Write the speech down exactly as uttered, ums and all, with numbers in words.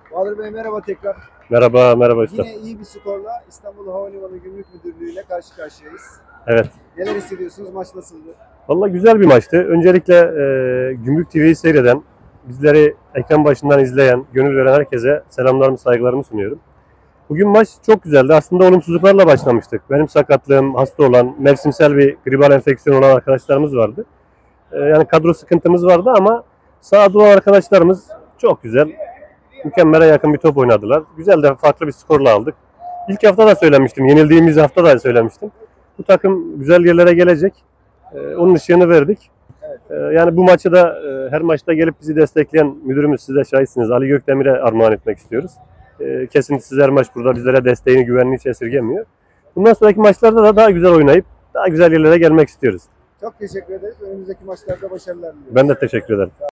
Bahadır Bey merhaba tekrar. Merhaba, merhaba usta. Yine iyi bir skorla İstanbul Havalimanı Gümrük Müdürlüğü ile karşı karşıyayız. Evet. Neler hissediyorsunuz? Maç nasıldı? Vallahi güzel bir maçtı. Öncelikle e, Gümrük T V'yi seyreden, bizleri ekran başından izleyen, gönül veren herkese selamlarımı, saygılarımı sunuyorum. Bugün maç çok güzeldi. Aslında olumsuzluklarla başlamıştık. Benim sakatlığım, hasta olan, mevsimsel bir gribal enfeksiyon olan arkadaşlarımız vardı. E, yani kadro sıkıntımız vardı ama sahada olan arkadaşlarımız çok güzel, mükemmele yakın bir top oynadılar. Güzel de farklı bir skorla aldık. İlk hafta da söylemiştim, yenildiğimiz hafta da söylemiştim. Bu takım güzel yerlere gelecek. Ee, onun ışığını verdik. Evet. Ee, yani bu maçı da e, her maçta gelip bizi destekleyen müdürümüz, siz de şahitsiniz, Ali Gökdemir'e armağan etmek istiyoruz. Ee, kesintisiz her maç burada bizlere desteğini, güvenliğini hiç esirgemiyor. Bundan sonraki maçlarda da daha güzel oynayıp daha güzel yerlere gelmek istiyoruz. Çok teşekkür ederiz. Önümüzdeki maçlarda başarılar diliyoruz. Ben de teşekkür ederim.